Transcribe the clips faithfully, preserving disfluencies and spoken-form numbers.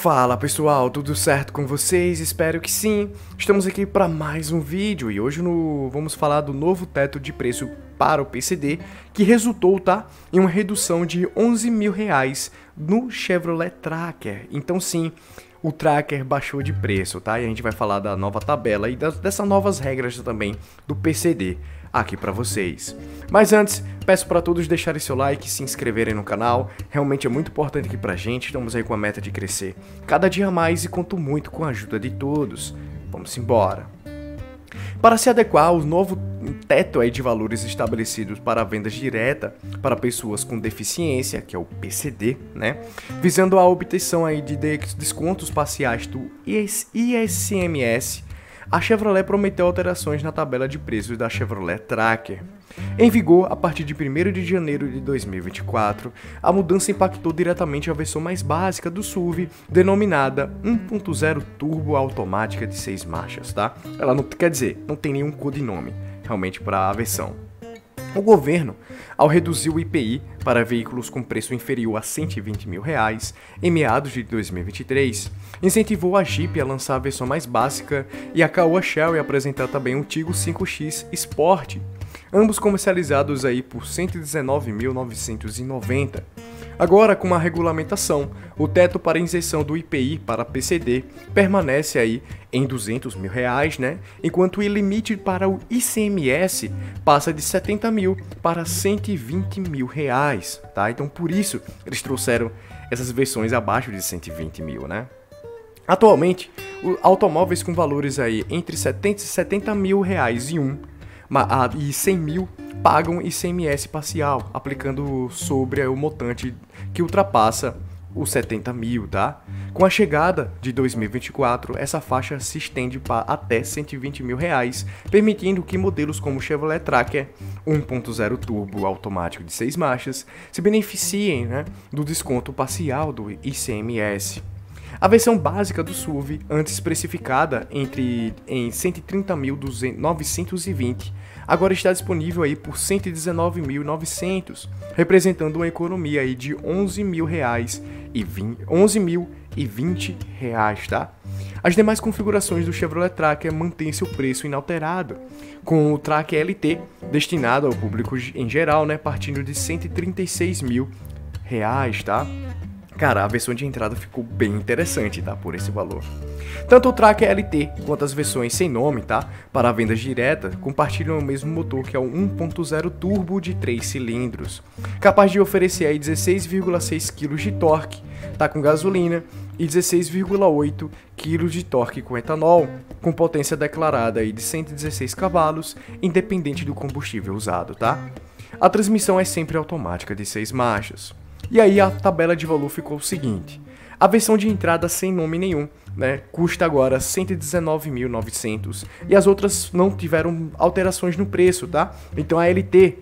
Fala pessoal, tudo certo com vocês? Espero que sim. Estamos aqui para mais um vídeo e hoje no... vamos falar do novo teto de preço para o P C D que resultou, tá, em uma redução de onze mil reais no Chevrolet Tracker. Então sim, o Tracker baixou de preço, tá? E a gente vai falar da nova tabela e das, dessas novas regras também do P C D aqui para vocês. Mas antes, peço para todos deixarem seu like e se inscreverem no canal, realmente é muito importante aqui pra gente, estamos aí com a meta de crescer cada dia mais e conto muito com a ajuda de todos. Vamos embora! Para se adequar ao novo teto aí de valores estabelecidos para vendas direta para pessoas com deficiência, que é o P C D, né? Visando a obtenção aí de descontos parciais do I S M S, a Chevrolet prometeu alterações na tabela de preços da Chevrolet Tracker. Em vigor a partir de primeiro de janeiro de dois mil e vinte e quatro, a mudança impactou diretamente a versão mais básica do S U V, denominada um ponto zero Turbo automática de seis marchas, tá? Ela não quer dizer, não tem nenhum codinome realmente para a versão. O governo, ao reduzir o I P I para veículos com preço inferior a cento e vinte mil reais em meados de dois mil e vinte e três, incentivou a Jeep a lançar a versão mais básica e a Caoa Chery a apresentar também o Tiggo cinco X Sport, ambos comercializados aí por cento e dezenove mil novecentos e noventa reais. Agora, com a regulamentação, o teto para inserção do I P I para P C D permanece aí em duzentos mil reais, né? Enquanto o limite para o I C M S passa de setenta mil para cento e vinte mil reais, tá? Então, por isso, eles trouxeram essas versões abaixo de cento e vinte mil, né? Atualmente, automóveis com valores aí entre setenta e setenta mil reais e um e cem mil pagam I C M S parcial, aplicando sobre o montante que ultrapassa os setenta mil, tá? Com a chegada de dois mil e vinte e quatro, essa faixa se estende para até cento e vinte mil reais, permitindo que modelos como o Chevrolet Tracker um ponto zero Turbo automático de seis marchas se beneficiem, né, do desconto parcial do I C M S. A versão básica do S U V, antes especificada entre, em cento e trinta mil novecentos e vinte, agora está disponível aí por cento e dezenove mil e novecentos, representando uma economia aí de onze mil reais e onze mil e vinte reais, tá? As demais configurações do Chevrolet Tracker mantêm seu preço inalterado, com o Tracker L T destinado ao público em geral, né, partindo de cento e trinta e seis mil reais, tá? Cara, a versão de entrada ficou bem interessante, tá? Por esse valor. Tanto o Tracker L T quanto as versões sem nome, tá? Para vendas diretas, compartilham o mesmo motor que é o um ponto zero Turbo de três cilindros, capaz de oferecer aí dezesseis vírgula seis quilos de torque, tá? Com gasolina, e dezesseis vírgula oito quilos de torque com etanol, com potência declarada aí de cento e dezesseis cavalos, independente do combustível usado, tá? A transmissão é sempre automática de seis marchas. E aí a tabela de valor ficou o seguinte: a versão de entrada sem nome nenhum, né, custa agora cento e dezenove mil e novecentos e as outras não tiveram alterações no preço, tá? Então a L T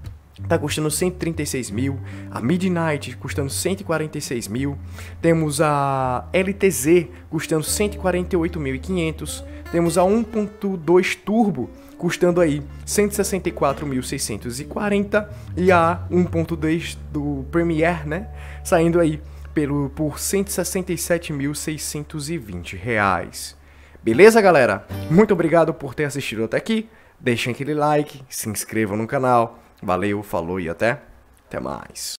tá custando cento e trinta e seis mil, a Midnight custando cento e quarenta e seis mil, temos a L T Z custando cento e quarenta e oito mil e quinhentos, temos a um ponto dois Turbo custando aí cento e sessenta e quatro mil seiscentos e quarenta e a um ponto dois do Premier, né, saindo aí pelo, por cento e sessenta e sete mil seiscentos e vinte reais. Beleza, galera? Muito obrigado por ter assistido até aqui. Deixem aquele like, se inscrevam no canal. Valeu, falou e até, até mais.